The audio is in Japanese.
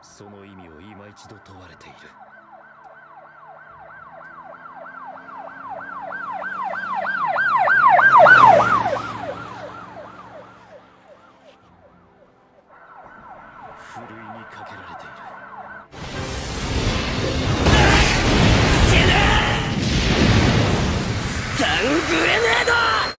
その意味を今一度問われている。ふるいにかけられている。